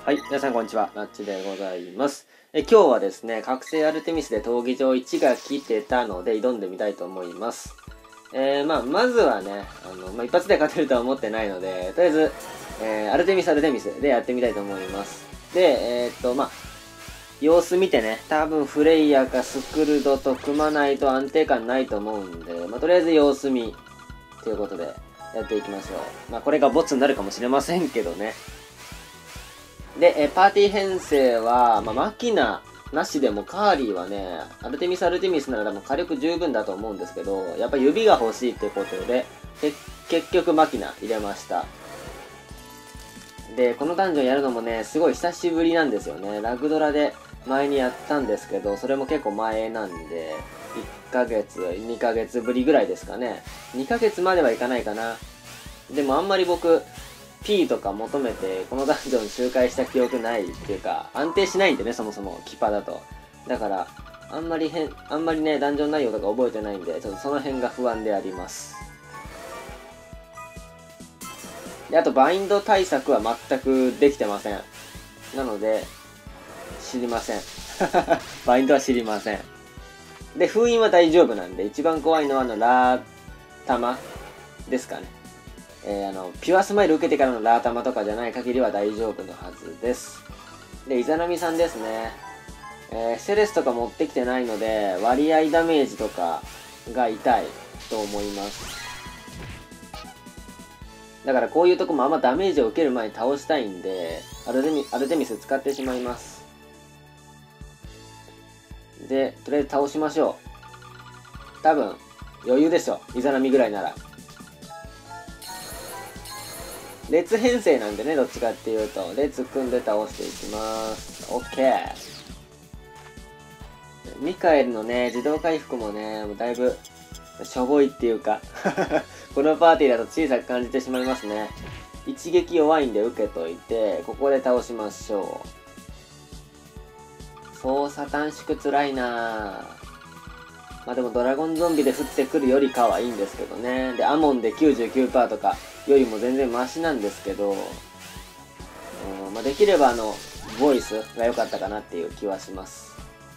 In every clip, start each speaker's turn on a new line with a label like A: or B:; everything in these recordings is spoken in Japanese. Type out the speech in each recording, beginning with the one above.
A: はい、皆さんこんにちは、なっちでございます。今日はですね、覚醒アルテミスで闘技場1が来てたので挑んでみたいと思います。まずはね、一発で勝てるとは思ってないので、とりあえず、アルテミスでやってみたいと思います。で、様子見てね、多分フレイヤかスクルドと組まないと安定感ないと思うんで、とりあえず様子見ということでやっていきましょう。これがボツになるかもしれませんけどね。で、パーティー編成は、マキナなしでもカーリーはね、アルテミスならもう火力十分だと思うんですけど、やっぱ指が欲しいってことで、結局マキナ入れました。で、このダンジョンやるのもね、すごい久しぶりなんですよね。ラグドラで前にやったんですけど、それも結構前なんで、1ヶ月、2ヶ月ぶりぐらいですかね。2ヶ月まではいかないかな。でもあんまり僕、P とか求めてこのダンジョン周回した記憶ないっていうか、安定しないんでね、そもそもキパだと。だからあんまりね、ダンジョン内容とか覚えてないんで、ちょっとその辺が不安であります。で、あとバインド対策は全くできてません。なので知りません。バインドは知りません。で、封印は大丈夫なんで、一番怖いのはラー玉ですかね。ピュアスマイル受けてからのラー玉とかじゃない限りは大丈夫のはずです。で、イザナミさんですね。セレスとか持ってきてないので、割合ダメージとかが痛いと思います。だからこういうとこもあんまダメージを受ける前に倒したいんで、アルテミス使ってしまいます。で、とりあえず倒しましょう。多分、余裕でしょ。イザナミぐらいなら。列編成なんでね、どっちかっていうと。列組んで倒していきます。OK。ミカエルのね、自動回復もね、もうだいぶ、しょぼいっていうか、このパーティーだと小さく感じてしまいますね。一撃弱いんで受けといて、ここで倒しましょう。操作短縮つらいなぁ。でもドラゴンゾンビで降ってくるよりかはいいんですけどね。で、アモンで 99% とかよりも全然マシなんですけど、できればボイスが良かったかなっていう気はします。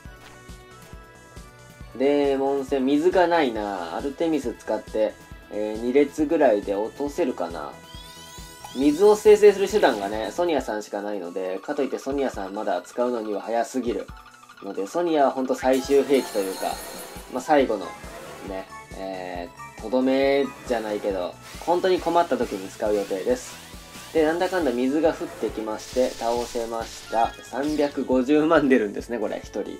A: で、門戦、水がないな。アルテミス使って、2列ぐらいで落とせるかな。水を生成する手段がね、ソニアさんしかないので、かといってソニアさんまだ使うのには早すぎるので、ソニアはほんと最終兵器というか、最後のね、とどめじゃないけど、本当に困った時に使う予定です。で、なんだかんだ水が降ってきまして、倒せました。350万出るんですね、これ、1人。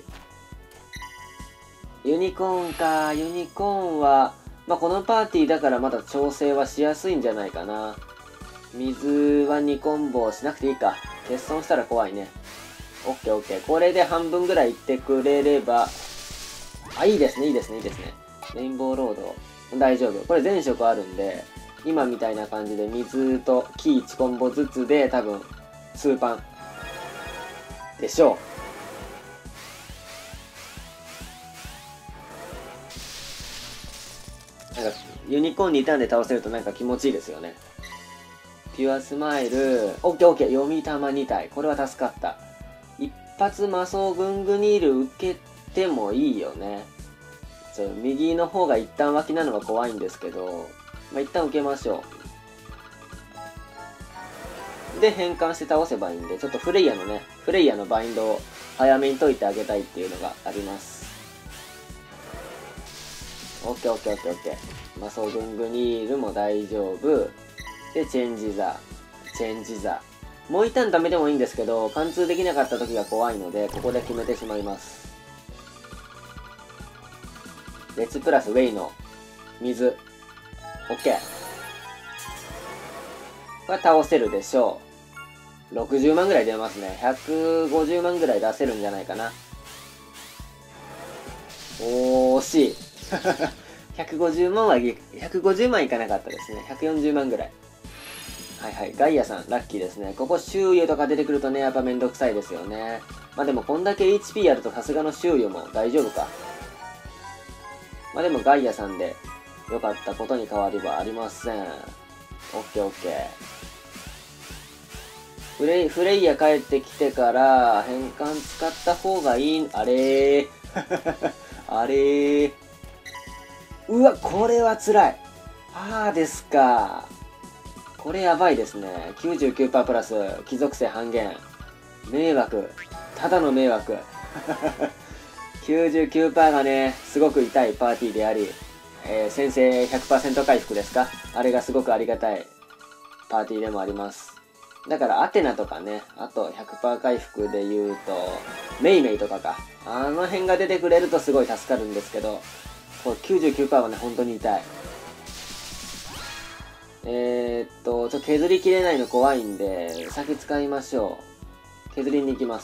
A: ユニコーンか。ユニコーンは、このパーティーだからまだ調整はしやすいんじゃないかな。水は2コンボしなくていいか。欠損したら怖いね。オッケーオッケー。これで半分ぐらいいってくれれば、いいですね。レインボーロード。大丈夫。これ全色あるんで、今みたいな感じで水と木1コンボずつで多分、数パンでしょう。ユニコーン2ターンで倒せるとなんか気持ちいいですよね。ピュアスマイル、オッケーオッケー、読み玉2体。これは助かった。一発魔装グングニール受けてもいいよね。右の方が一旦脇なのが怖いんですけど、一旦受けましょう。で、変換して倒せばいいんで、ちょっとフレイヤのバインドを早めに解いてあげたいっていうのがあります。オッケーオッケーオッケーオッケー。魔装グングニールも大丈夫。で、チェンジザ。もう一旦ダメでもいいんですけど、貫通できなかった時が怖いので、ここで決めてしまいます。列プラスウェイの水。OK。これ倒せるでしょう。60万ぐらい出ますね。150万ぐらい出せるんじゃないかな。惜しい。150万いかなかったですね。140万ぐらい。ガイアさん、ラッキーですね。ここ、周遊とか出てくるとね、やっぱめんどくさいですよね。でも、こんだけ HP あるとさすがの周遊も大丈夫か。でも、ガイアさんで良かったことに変わりはありません。オッケーオッケー。 フレイヤ帰ってきてから変換使った方がいい。あれーあれー、うわ、これは辛い。ああですか。これやばいですね。99% プラス貴族性半減。迷惑、ただの迷惑99% がねすごく痛いパーティーであり、先制 100% 回復ですか、あれがすごくありがたいパーティーでもあります。だからアテナとかね、あと 100% 回復で言うとメイメイとかか、あの辺が出てくれるとすごい助かるんですけど、これ 99% はね本当に痛い。ちょっと削りきれないの怖いんで先使いましょう。削りに行きます。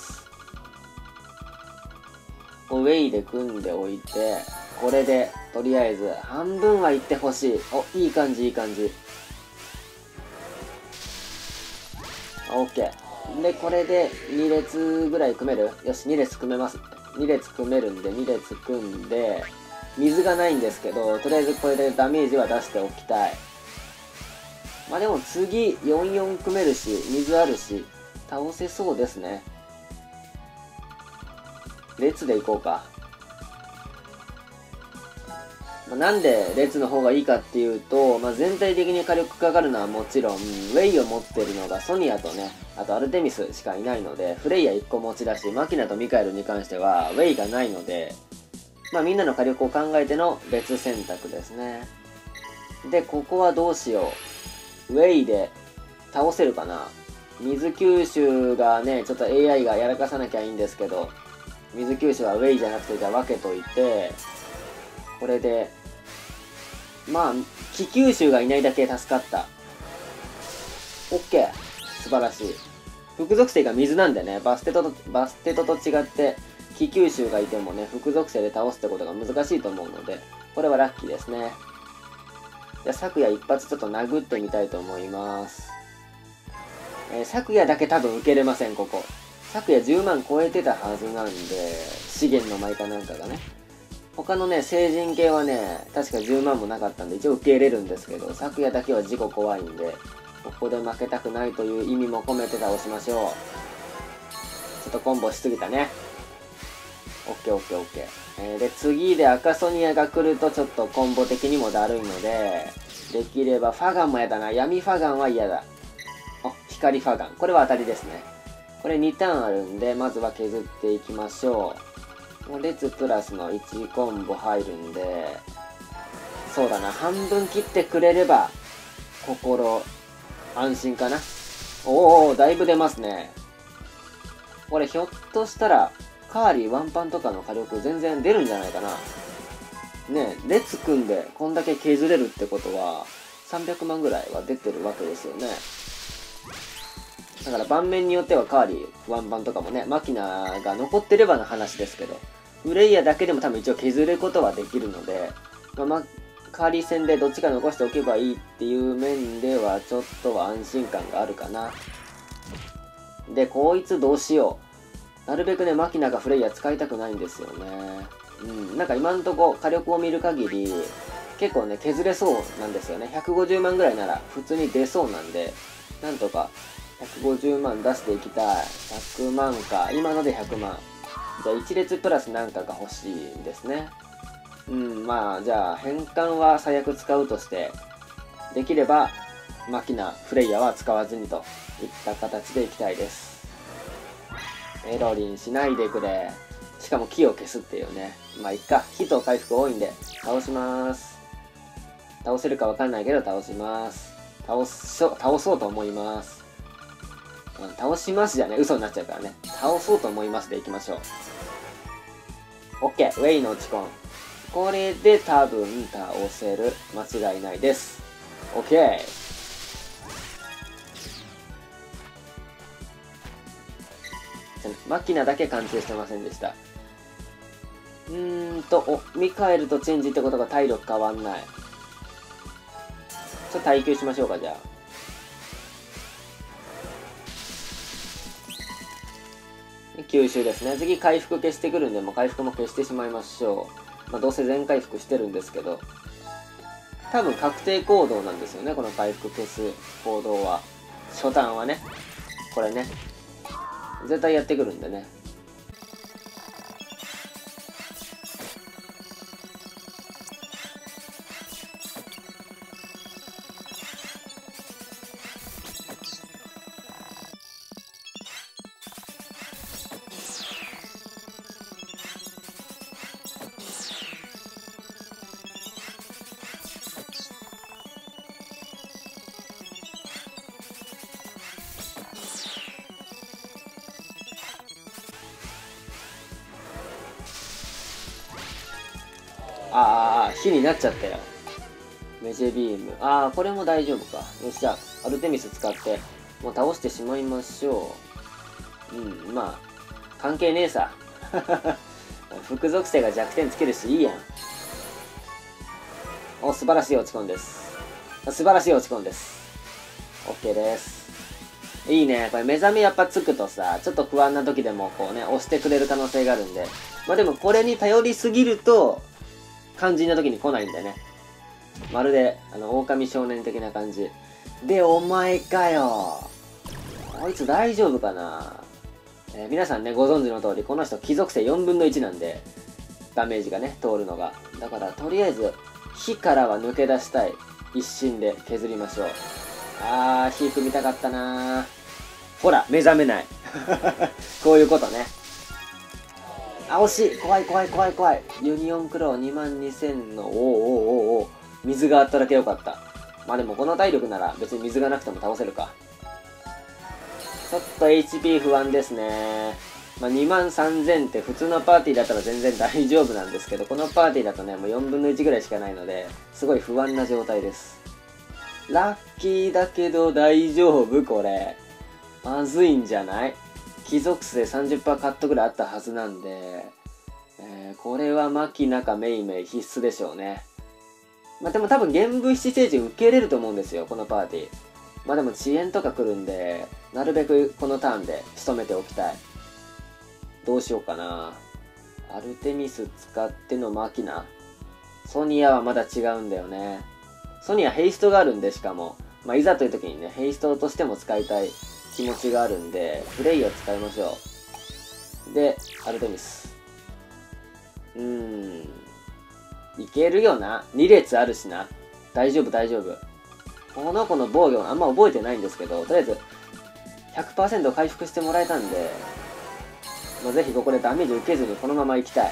A: ウェイで組んでおいて、これでとりあえず半分はいってほしい。お、いい感じいい感じ。OK。でこれで2列ぐらい組める？よし、2列組めます。2列組めるんで2列組んで、水がないんですけどとりあえずこれでダメージは出しておきたい。まあでも次44組めるし水あるし倒せそうですね。列でいこうか。なんで列の方がいいかっていうと、全体的に火力かかるのはもちろん、ウェイを持ってるのがソニアとね、あとアルテミスしかいないので、フレイヤ1個持ちだし、マキナとミカエルに関してはウェイがないので、みんなの火力を考えての列選択ですね。で、ここはどうしよう。ウェイで倒せるかな。水吸収がね、ちょっと AI がやらかさなきゃいいんですけど、水吸収はウェイじゃなくてじゃあ分けといて、これで気吸収がいないだけ助かった。 OK、 素晴らしい。副属性が水なんでね、バステトと違って気吸収がいてもね副属性で倒すってことが難しいと思うので、これはラッキーですね。じゃあ昨夜一発ちょっと殴ってみたいと思います。昨夜だけ多分受けれません。ここ昨夜10万超えてたはずなんで、資源の舞かなんかがね、他のね成人系はね確か10万もなかったんで一応受け入れるんですけど、昨夜だけは事故怖いんで、ここで負けたくないという意味も込めて倒しましょう。ちょっとコンボしすぎたね。 OKOKOK。で次で赤ソニアが来るとちょっとコンボ的にもだるいので、できればファガンもやだな。闇ファガンは嫌だ。あ、光ファガン、これは当たりですね。これ2ターンあるんでまずは削っていきましょう。列プラスの1コンボ入るんで、そうだな、半分切ってくれれば心安心かな。おお、だいぶ出ますね。これひょっとしたらカーリーワンパンとかの火力全然出るんじゃないかな。ねえ、列組んでこんだけ削れるってことは300万ぐらいは出てるわけですよね。だから盤面によってはカーリーワンパンとかもね、マキナが残ってればの話ですけど、フレイヤだけでも多分一応削ることはできるので、カーリー戦でどっちか残しておけばいいっていう面ではちょっとは安心感があるかな。で、こいつどうしよう。なるべくね、マキナがフレイヤ使いたくないんですよね。なんか今んとこ火力を見る限り、結構ね、削れそうなんですよね。150万ぐらいなら普通に出そうなんで、なんとか150万出していきたい。100万か。今ので100万。じゃあ1列プラスなんかが欲しいんですね。じゃあ変換は最悪使うとして、できればマキナ、フレイヤは使わずにといった形でいきたいです。エロリンしないでくれ。しかも木を消すっていうね。いっか。火と回復多いんで倒します。倒せるかわかんないけど倒します。倒そうと思います。倒しますじゃね、嘘になっちゃうからね。倒そうと思いますでいきましょう。OK、ウェイの落ち込ん。これで多分倒せる。間違いないです。OK。マキナだけ貫通してませんでした。ミカエルとチェンジってことが体力変わんない。ちょっと耐久しましょうか、じゃあ。吸収ですね。次回復消してくるんで、もう回復も消してしまいましょう。どうせ全回復してるんですけど、多分確定行動なんですよね、この回復消す行動は。初段はね。 これね。絶対やってくるんでね。火になっちゃったよ。メジェビーム。これも大丈夫か。よし、じゃあ、アルテミス使って、もう倒してしまいましょう。まあ、関係ねえさ。副属性が弱点つけるし、いいやん。素晴らしい落ち込んです。素晴らしい落ち込んです。OK です。いいね。これ目覚めやっぱつくとさ、ちょっと不安な時でもこうね、押してくれる可能性があるんで。まあでもこれに頼りすぎると、肝心な時に来ないんだよね。まるで、狼少年的な感じ。で、お前かよ。こいつ大丈夫かな。皆さんね、ご存知の通り、この人、貴族性4分の1なんで、ダメージがね、通るのが。だから、とりあえず、火からは抜け出したい。一心で削りましょう。火組みたかったな。ほら、目覚めない。こういうことね。惜しい。怖い怖い怖い怖い。ユニオンクロー22000の、水があっただけよかった。まあでもこの体力なら別に水がなくても倒せるか。ちょっと HP 不安ですね。まあ23000って普通のパーティーだったら全然大丈夫なんですけど、このパーティーだとね、もう4分の1ぐらいしかないので、すごい不安な状態です。ラッキーだけど大丈夫これ。まずいんじゃない？貴族数で 30% カットぐらいあったはずなんで、これはマキナかメイメイ必須でしょうね。まあでも多分玄武七星人受け入れると思うんですよ、このパーティー。まあでも遅延とか来るんで、なるべくこのターンで仕留めておきたい。どうしようかな。アルテミス使ってのマキナ。ソニアはまだ違うんだよね。ソニアヘイストがあるんで、しかも。まあいざという時にね、ヘイストとしても使いたい気持ちがあるんで、フレイを使いましょう。で、アルテミス。いけるよな。2列あるしな。大丈夫大丈夫。この子の防御あんま覚えてないんですけど、とりあえず 100% 回復してもらえたんで、まあ、ぜひここでダメージ受けずにこのまま行きたい。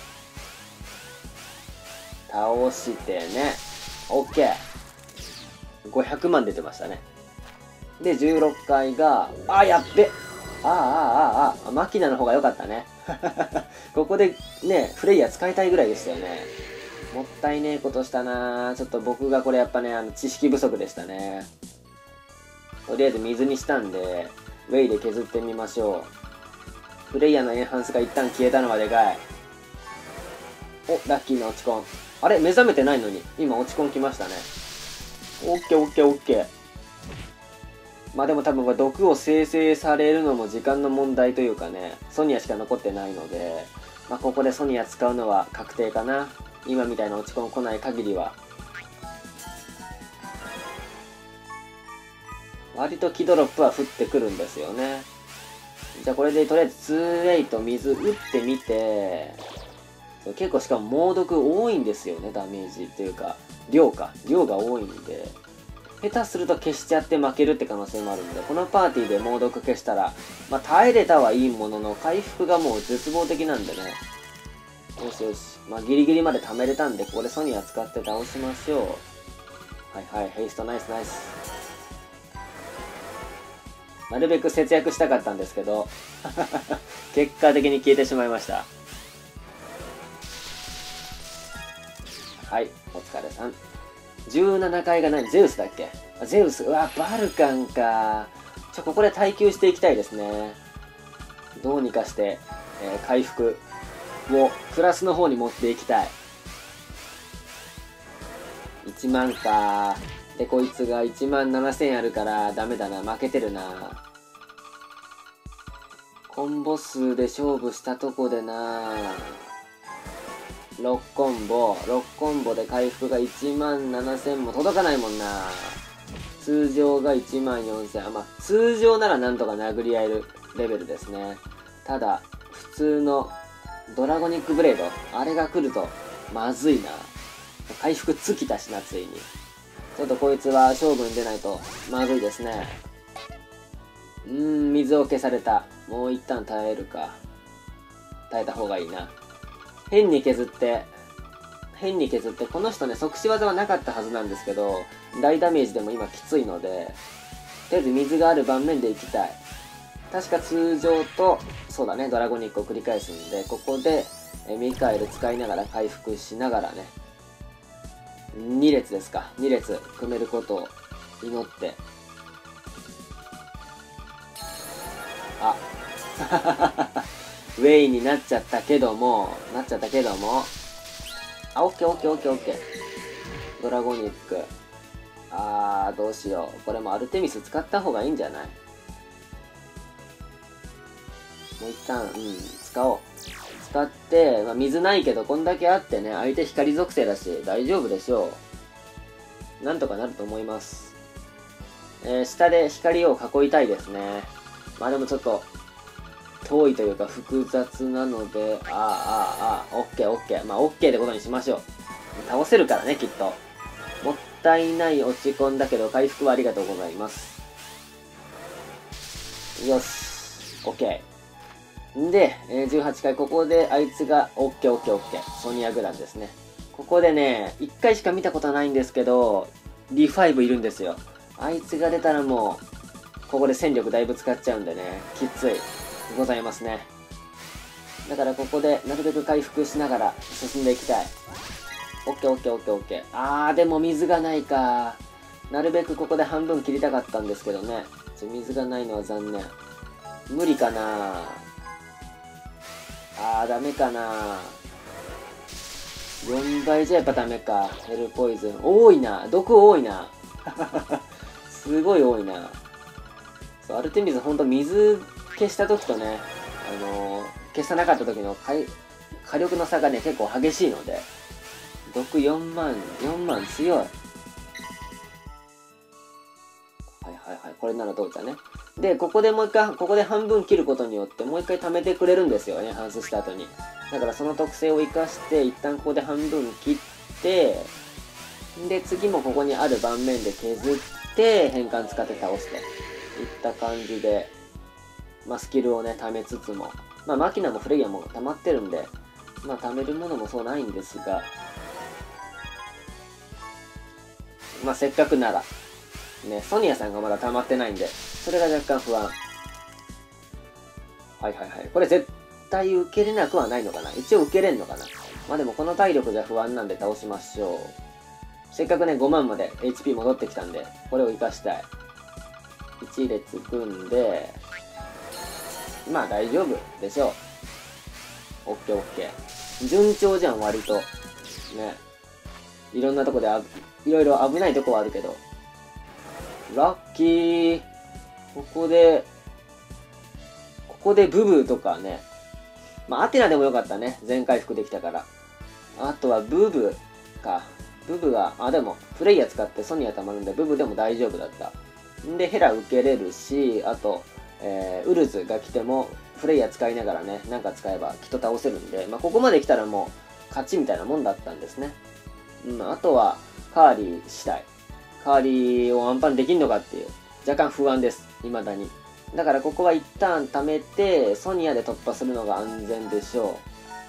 A: 倒してね。OK。500万出てましたね。で、16回が、やっべ。マキナの方が良かったね。ここでね、フレイヤー使いたいぐらいでしたよね。もったいねえことしたなぁ。ちょっと僕がこれやっぱね、知識不足でしたね。とりあえず水にしたんで、ウェイで削ってみましょう。フレイヤーのエンハンスが一旦消えたのがでかい。ラッキーな落ち込ん。あれ目覚めてないのに、今落ち込んきましたね。オッケーオッケーオッケー。まあでも多分これ毒を生成されるのも時間の問題というかね、ソニアしか残ってないので、まあここでソニア使うのは確定かな。今みたいな落ち込ん来ない限りは。割とキドロップは降ってくるんですよね。じゃあこれでとりあえず 2-8 水打ってみて、結構しかも猛毒多いんですよね、ダメージっていうか、量が多いんで、下手すると消しちゃって負けるって可能性もあるんで、このパーティーで猛毒消したら、まあ耐えれたはいいものの、回復がもう絶望的なんでね。よしよし。まあギリギリまで貯めれたんで、ここでソニア使って倒しましょう。はいはい、ヘイストナイスナイス。なるべく節約したかったんですけど、結果的に消えてしまいました。はい、お疲れさん。17階が何？ゼウスだっけ？ゼウス。うわ、バルカンか。ここで耐久していきたいですね。どうにかして、回復をプラスの方に持っていきたい。1万か。で、こいつが1万7000あるからダメだな。負けてるな。コンボ数で勝負したとこでな。6コンボで回復が1万7000も届かないもんな。 通常が14000、まあ、通常ならなんとか殴り合えるレベルですね。ただ、普通のドラゴニックブレード、あれが来るとまずいな。回復尽きたしな、ついに。ちょっとこいつは勝負に出ないとまずいですね。水を消された。もう一旦耐えるか。耐えた方がいいな。変に削って、この人ね、即死技はなかったはずなんですけど、大ダメージでも今きついので、とりあえず水がある盤面でいきたい。確か通常と、そうだね、ドラゴニックを繰り返すんで、ここで、ミカエル使いながら回復しながらね、2列ですか。2列組めることを祈って。あウェイになっちゃったけども、あ、オッケーオッケーオッケーオッケー。ドラゴニック。どうしよう。これもアルテミス使った方がいいんじゃない？もう一旦、使おう。使って、まあ、水ないけど、こんだけあってね、相手光属性だし、大丈夫でしょう。なんとかなると思います。下で光を囲いたいですね。まあでもちょっと、遠いというか複雑なので、オッケーオッケー。まあオッケーってことにしましょう。倒せるからね、きっと。もったいない落ち込んだけど、回復はありがとうございます。よし。オッケー。んで、18回、ここであいつが、オッケーオッケーオッケー。ソニアグランですね。ここでね、1回しか見たことないんですけど、D5 いるんですよ。あいつが出たらもう、ここで戦力だいぶ使っちゃうんでね、きつい。ございますね。だからここでなるべく回復しながら進んでいきたい。オッケーオッケーオッケーオッケー。でも水がないか。なるべくここで半分切りたかったんですけどね。水がないのは残念。無理かな。ダメかな。4倍じゃやっぱダメか。ヘルポイズン。多いな。毒多いな。すごい多いな。そう、アルテミスほんと水消した時とね、消さなかった時の火力の差がね、結構激しいので、毒4万強い。はいはいはい、これならどうだね。で、ここでもう一回、ここで半分切ることによって、もう一回貯めてくれるんですよね、ハンスした後に。だからその特性を生かして、一旦ここで半分切って、で、次もここにある盤面で削って、変換使って倒すといった感じで、まあ、スキルをね、貯めつつも、まあ、マキナもフレギアも溜まってるんで、まあ、貯めるものもそうないんですが、まあ、せっかくなら、ね、ソニアさんがまだ溜まってないんで、それが若干不安。はいはいはい。これ絶対受けれなくはないのかな。一応受けれんのかな。まあでもこの体力じゃ不安なんで倒しましょう。せっかくね、5万まで HP 戻ってきたんで、これを活かしたい。1列組んで、まあ大丈夫でしょう。オッケーオッケー。順調じゃん、割と。ね。いろんなとこでいろいろ危ないとこはあるけど。ラッキー。ここでブブーとかね。まあアテナでもよかったね。全回復できたから。あとはブブか。ブブが、でも、フレイヤ使ってソニア溜まるんで、ブブでも大丈夫だった。んで、ヘラ受けれるし、あと、ウルズが来ても、フレイヤ使いながらね、なんか使えばきっと倒せるんで、まあ、ここまで来たらもう、勝ちみたいなもんだったんですね。あとは、カーリー次第。カーリーをワンパンできんのかっていう、若干不安です。未だに。だからここは一旦貯めて、ソニアで突破するのが安全でしょ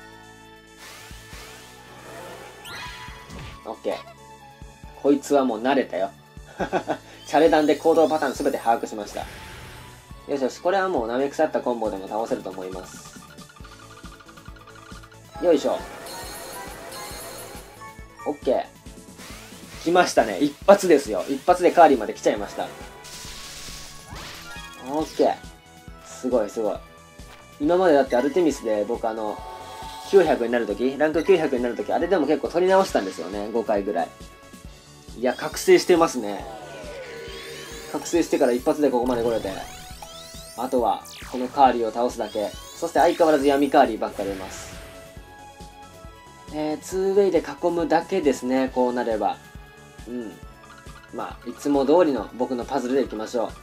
A: う。オッケー。こいつはもう慣れたよ。チャレダンで行動パターンすべて把握しました。よしよし、これはもう舐め腐ったコンボでも倒せると思います。よいしょ。オッケー。来ましたね。一発ですよ。一発でカーリーまで来ちゃいました。オッケー。すごいすごい。今までだってアルテミスで僕900になるとき、ランク900になるとき、あれでも結構取り直したんですよね。5回ぐらい。いや、覚醒してますね。覚醒してから一発でここまで来れて。あとは、このカーリーを倒すだけ。そして相変わらず闇カーリーばっか出ます。2ウェイで囲むだけですね、こうなれば。 まあいつも通りの僕のパズルでいきましょ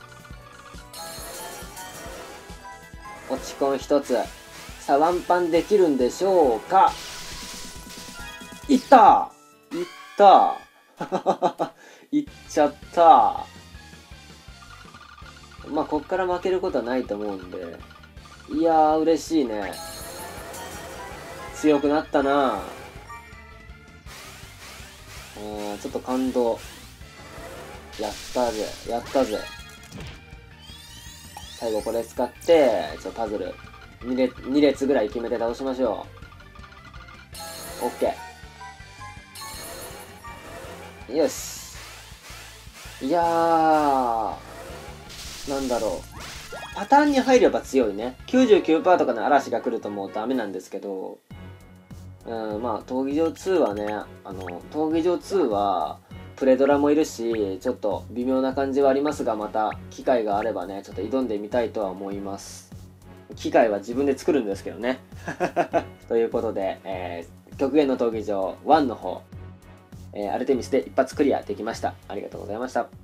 A: う。落ちコン1つ。さあワンパンできるんでしょうか。いったいったいっちゃった。まあこっから負けることはないと思うんで、いやー嬉しいね。強くなったな。ちょっと感動。やったぜやったぜ。最後これ使ってパズル2列ぐらい決めて倒しましょう。 OK。 よし。いやーなんだろう、パターンに入れば強いね。 99% とかの嵐が来るともうダメなんですけど、まあ闘技場2はね、闘技場2はプレドラもいるし、ちょっと微妙な感じはありますが、また機会があればね、ちょっと挑んでみたいとは思います。機械は自分で作るんですけどねということで、極限の闘技場1の方、アルテミスで一発クリアできました。ありがとうございました。